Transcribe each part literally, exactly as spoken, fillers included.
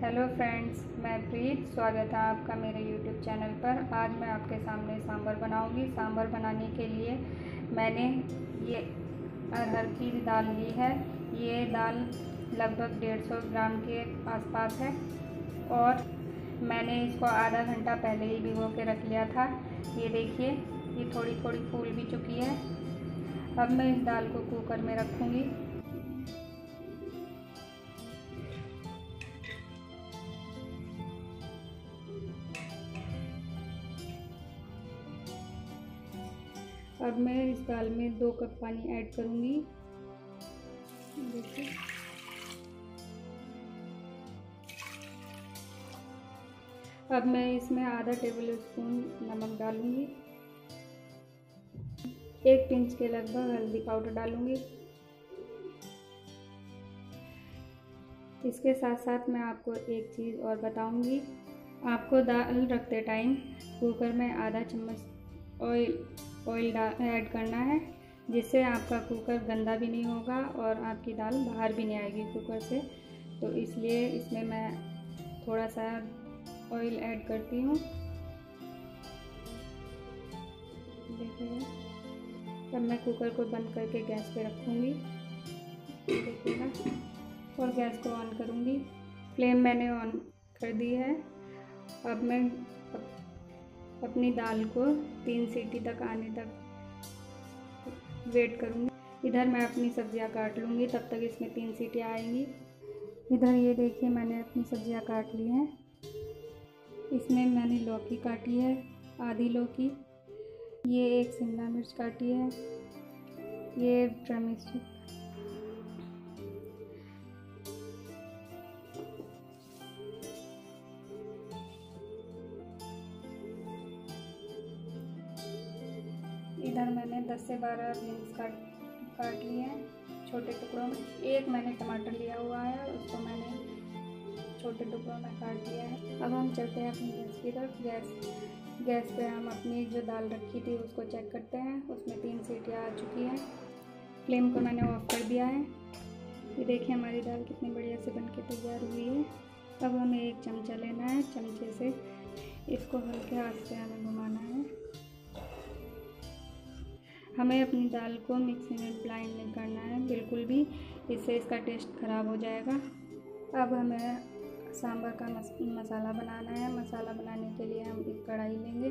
Hello friends, मैं प्रीत। स्वागत है आपका मेरे यूट्यूब चैनल पर। आज मैं आपके सामने सांभर बनाऊंगी। सांभर बनाने के लिए मैंने ये अरहर की दाल ली है। ये दाल लगभग डेढ़ सौ ग्राम के आसपास है और मैंने इसको आधा घंटा पहले ही भिगो के रख लिया था। ये देखिए, ये थोड़ी थोड़ी फूल भी चुकी है। अब मैं इस दाल को कुकर में रखूँगी। अब मैं इस दाल में दो कप पानी ऐड करूँगी। देखिए, अब मैं इसमें आधा टेबल स्पून नमक डालूँगी। एक पिंच के लगभग हल्दी पाउडर डालूँगी। इसके साथ साथ मैं आपको एक चीज़ और बताऊँगी। आपको दाल रखते टाइम कुकर में आधा चम्मच ऑयल ऑयल ऐड करना है, जिससे आपका कुकर गंदा भी नहीं होगा और आपकी दाल बाहर भी नहीं आएगी कुकर से। तो इसलिए इसमें मैं थोड़ा सा ऑयल ऐड करती हूँ। देखिए, तब मैं कुकर को बंद करके गैस पे रखूँगी। देखिएगा, और गैस को ऑन करूँगी। फ्लेम मैंने ऑन कर दी है। अब मैं अपनी दाल को तीन सीटी तक आने तक वेट करूँगी। इधर मैं अपनी सब्जियां काट लूँगी, तब तक इसमें तीन सीटियाँ आएंगी। इधर ये देखिए, मैंने अपनी सब्जियां काट ली हैं। इसमें मैंने लौकी काटी है, आधी लौकी। ये एक शिमला मिर्च काटी है। ये टमाटर, इधर मैंने दस से बारह बीन्स काट काट लिए हैं छोटे टुकड़ों में। एक मैंने टमाटर लिया हुआ है, उसको मैंने छोटे टुकड़ों में काट लिया है। अब हम चलते हैं अपनी गैस की तरफ। गैस गैस पे हम अपनी जो दाल रखी थी उसको चेक करते हैं। उसमें तीन सीटियाँ आ चुकी हैं। फ्लेम को मैंने ऑफ कर दिया है। ये देखिए, हमारी दाल कितनी बढ़िया से बन के तैयार हुई है। अब हमें एक चमचा लेना है। चमचे से इसको हल्के हाथ से हमें घुमाना है। हमें अपनी दाल को मिक्सी में ब्लाइंड नहीं करना है बिल्कुल भी, इससे इसका टेस्ट ख़राब हो जाएगा। अब हमें सांभर का मस, मसाला बनाना है। मसाला बनाने के लिए हम एक कढ़ाई लेंगे।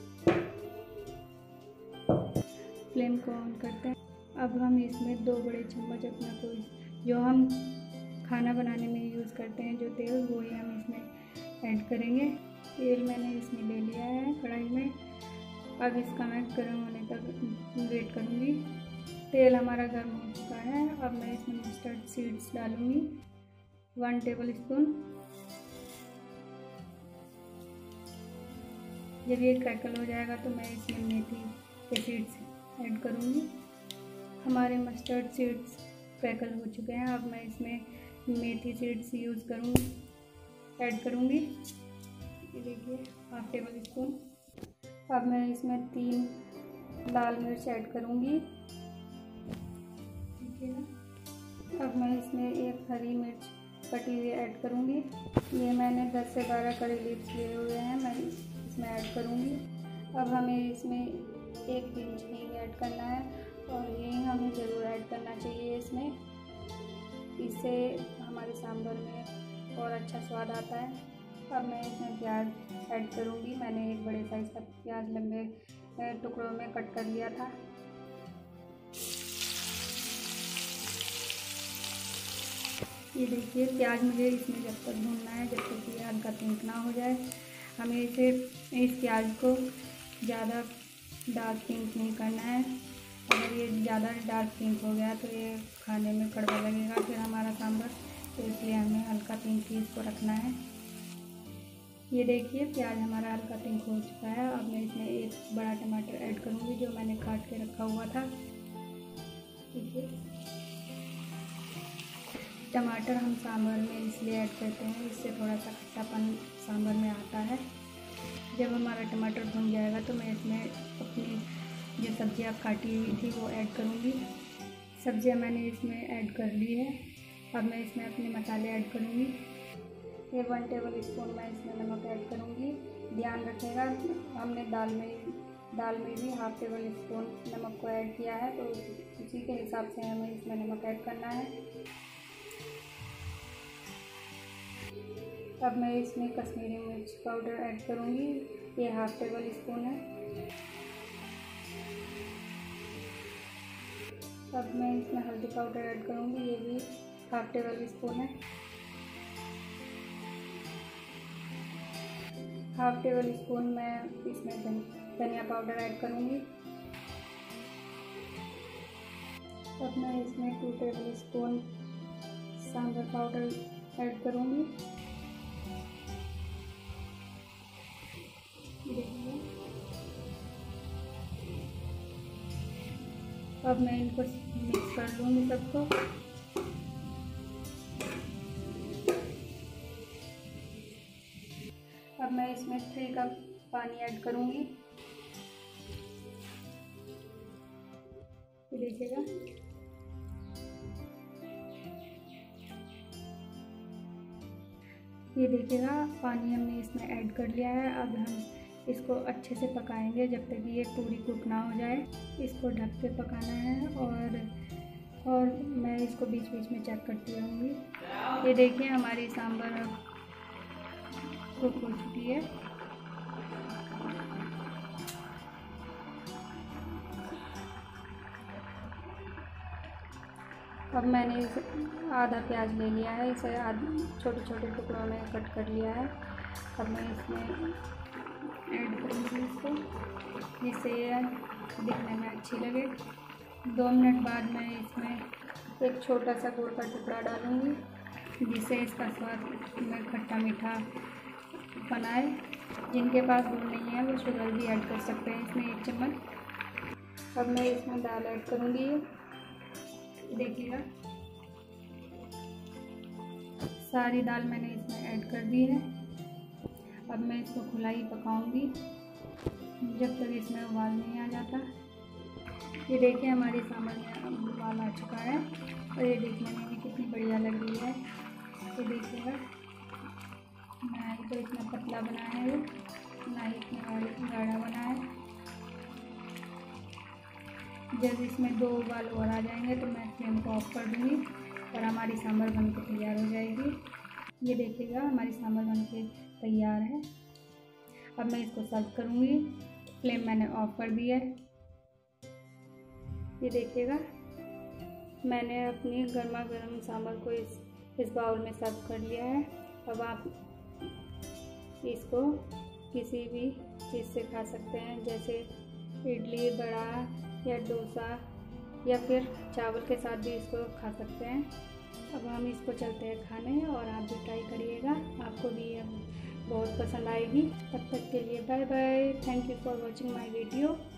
फ्लेम को ऑन करते हैं। अब हम इसमें दो बड़े चम्मच अपना कोई जो हम खाना बनाने में यूज़ करते हैं जो तेल, वो ही हम इसमें ऐड करेंगे। तेल मैंने इसमें ले लिया है कढ़ाई में। अब इसका मैं गर्म होने तक वेट करूँगी। तेल हमारा गर्म हो चुका है। अब मैं इसमें मस्टर्ड सीड्स डालूँगी, वन टेबल स्पून। जब ये क्रैकल हो जाएगा तो मैं इसमें मेथी के सीड्स ऐड करूँगी। हमारे मस्टर्ड सीड्स क्रैकल हो चुके हैं। अब मैं इसमें मेथी सीड्स यूज़ करूँगी ऐड करूँगी। ये देखिए, हाफ टेबल स्पून। अब मैं इसमें तीन लाल मिर्च ऐड करूँगी। ठीक है ना। अब मैं इसमें एक हरी मिर्च कटी हुई ऐड करूँगी। ये मैंने दस से बारह करी लीव्स लिए हुए हैं, मैं इसमें ऐड करूँगी। अब हमें इसमें एक पिंच हींग ऐड करना है और हींग हमें ज़रूर ऐड करना चाहिए इसमें। इससे हमारे सांभर में और अच्छा स्वाद आता है। अब मैं इसमें प्याज ऐड करूँगी। मैंने एक बड़े साइज़ का प्याज लंबे टुकड़ों में कट कर लिया था। ये देखिए, प्याज मुझे इसमें जब तक भूनना है जब तक कि हल्का पिंक ना हो जाए। हमें इसे इस प्याज को ज़्यादा डार्क पिंक नहीं करना है। अगर ये ज़्यादा डार्क पिंक हो गया तो ये खाने में कड़वा लगेगा फिर हमारा सांभर, तो इसलिए हमें हल्का पिंक ही इसको रखना है। ये देखिए, प्याज हमारा हल्का पिंक हो चुका है। अब मैं इसमें एक बड़ा टमाटर ऐड करूँगी जो मैंने काट के रखा हुआ था। देखिए, टमाटर हम सांभर में इसलिए ऐड करते हैं, इससे थोड़ा सा खट्टापन सांभर में आता है। जब हमारा टमाटर भुन जाएगा तो मैं इसमें अपनी जो सब्जियाँ काटी हुई थी वो ऐड करूँगी। सब्जियाँ मैंने इसमें ऐड कर ली है। अब मैं इसमें अपने मसाले ऐड करूँगी। फिर वन टेबल स्पून मैं इसमें नमक ऐड करूँगी। ध्यान रखिएगा, हमने दाल में दाल में भी हाफ टेबल स्पून नमक को ऐड किया है, तो उसी के हिसाब से हमें इसमें नमक ऐड करना है। अब मैं इसमें कश्मीरी मिर्च पाउडर ऐड करूँगी, ये हाफ टेबल स्पून है। अब मैं इसमें हल्दी पाउडर ऐड करूँगी, ये भी हाफ टेबल स्पून है। हाफ टेबल स्पून मैं इसमें धनिया पाउडर ऐड करूँगी। अब मैं इसमें two tablespoon sambar powder add करूँगी। देखिए, अब मैं इनको मिक्स कर लूँगी सबको। अब मैं इसमें थ्री कप पानी ऐड करूँगी। देखिएगा, ये देखिएगा पानी हमने इसमें ऐड कर लिया है। अब हम इसको अच्छे से पकाएंगे जब तक कि ये पूरी कुक ना हो जाए। इसको ढक के पकाना है और और मैं इसको बीच बीच में चेक करती रहूँगी। ये देखिए, हमारी सांभर अब कुक हो चुकी है। अब मैंने इसे आधा प्याज ले लिया है, इसे छोटे छोटे टुकड़ों में कट कर लिया है। अब मैं इसमें ऐड करूँगी इसको, जिससे ये दिखने में अच्छी लगे। दो मिनट बाद मैं इसमें एक छोटा सा गुड़ का टुकड़ा डालूँगी, जिससे इसका स्वाद में खट्टा मीठा बनाए। जिनके पास गुड़ नहीं है वो शुगर भी ऐड कर सकते हैं इसमें एक चम्मच। अब मैं इसमें दाल ऐड करूँगी। देखिएगा, सारी दाल मैंने इसमें ऐड कर दी है। अब मैं इसको खुला ही पकाऊंगी जब तक इसमें उबाल नहीं आ जाता। ये देखिए, हमारी सांभर में उबाल आ चुका है और ये देखने में भी कितनी बढ़िया लग रही है। ये देखिएगा, ना ही तो इतना पतला बना है, ना ही इतना गाढ़ा बना है। जब इसमें दो उबाल और आ जाएंगे तो मैं फ्लेम को ऑफ कर दूँगी और हमारी सांभर बन के तैयार हो जाएगी। ये देखिएगा, हमारी सांभर बन के तैयार है। अब मैं इसको सर्व करूँगी। फ्लेम मैंने ऑफ कर दी है। ये देखिएगा, मैंने अपनी गर्मा गर्म सांभर को इस इस बाउल में सर्व कर लिया है। अब आप इसको किसी भी चीज़ से खा सकते हैं, जैसे इडली, बड़ा या डोसा, या फिर चावल के साथ भी इसको खा सकते हैं। अब हम इसको चलते हैं खाने और आप भी ट्राई करिएगा, आपको भी बहुत पसंद आएगी। तब तक के लिए bye bye. Thank you for watching my video.